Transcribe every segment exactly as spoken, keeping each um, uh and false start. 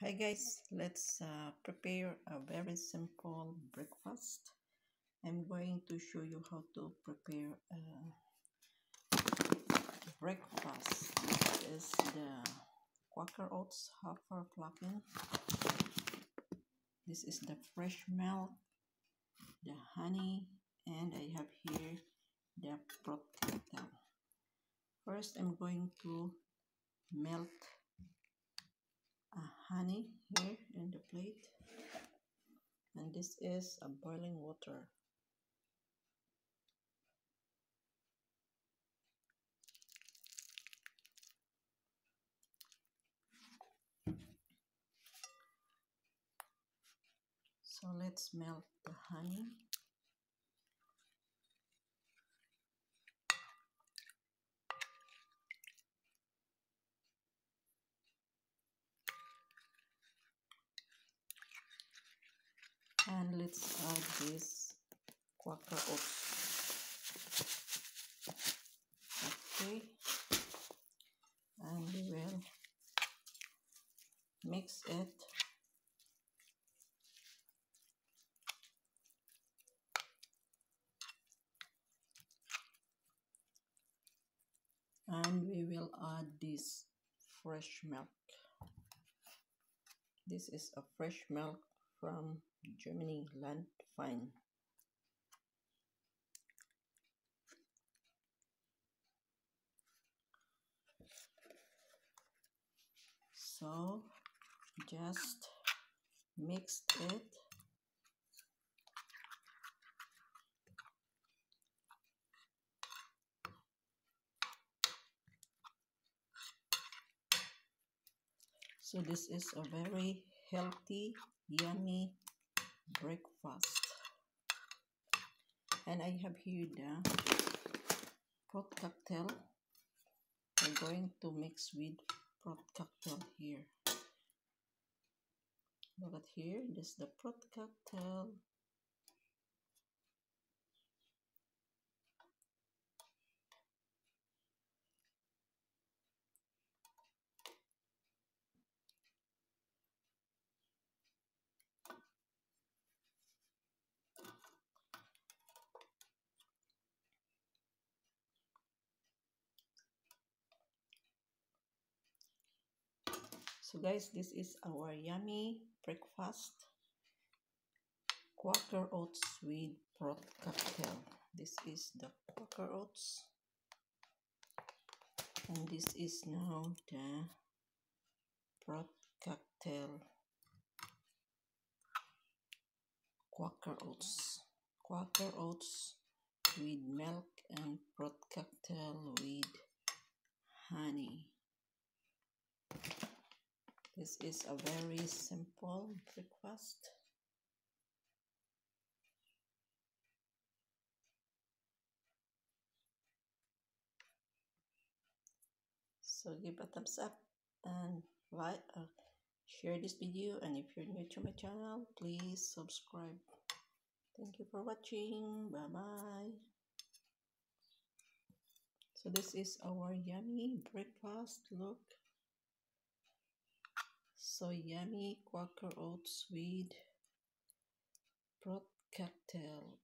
Hi guys, let's uh, prepare a very simple breakfast. I'm going to show you how to prepare a breakfast. This is the Quaker Oats Half-Hour Plucking. This is the fresh milk, the honey, and I have here the protector. First, I'm going to melt a honey here in the plate, and this is a boiling water. So let's melt the honey. And let's add this Quaker Oats. Okay. And we will mix it. And we will add this fresh milk. This is a fresh milk from Germany, Landfein. So just mix it. So this is a very healthy, yummy breakfast. And I have here the prot cocktail. I'm going to mix with prot cocktail here. Look at here, this is the prot cocktail. So guys, this is our yummy breakfast. Quaker Oats with prot cocktail. This is the Quaker Oats. And this is now the prot cocktail. Quaker Oats. Quaker Oats with milk and prot cocktail with honey. This is a very simple breakfast. So give a thumbs up and like, uh, share this video, and if you're new to my channel, please subscribe. Thank you for watching. Bye bye. So this is our yummy breakfast. Look, so yummy. Quaker Oats with prot cocktail.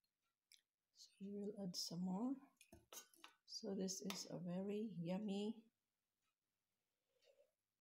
So we will add some more. So this is a very yummy